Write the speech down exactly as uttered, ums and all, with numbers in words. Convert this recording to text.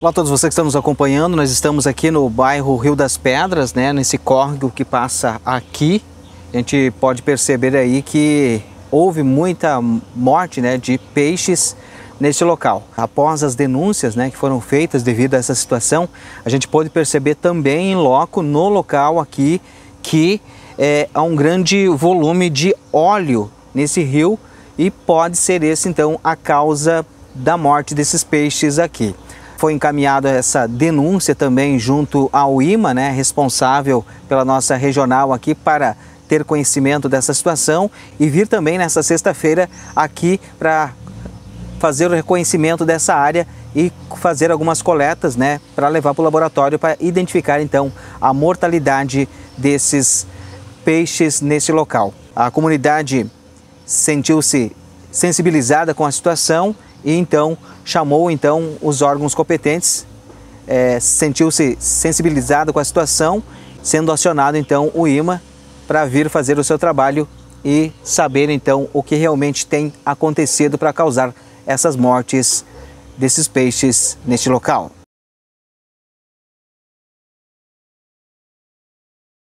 Olá a todos vocês que estão nos acompanhando, nós estamos aqui no bairro Rio das Pedras, né, nesse córrego que passa aqui. A gente pode perceber aí que houve muita morte, né, de peixes neste local. Após as denúncias, né, que foram feitas devido a essa situação, a gente pôde perceber também em loco, no local aqui, que é, há um grande volume de óleo nesse rio e pode ser esse então a causa da morte desses peixes aqui. Foi encaminhada essa denúncia também junto ao I M A, né, responsável pela nossa regional aqui, para ter conhecimento dessa situação e vir também nessa sexta-feira aqui para fazer o reconhecimento dessa área e fazer algumas coletas, né, para levar para o laboratório para identificar então a mortalidade desses peixes nesse local. A comunidade sentiu-se sensibilizada com a situação e então chamou então os órgãos competentes, é, sentiu-se sensibilizado com a situação, sendo acionado então o I M A para vir fazer o seu trabalho e saber então o que realmente tem acontecido para causar essas mortes desses peixes neste local.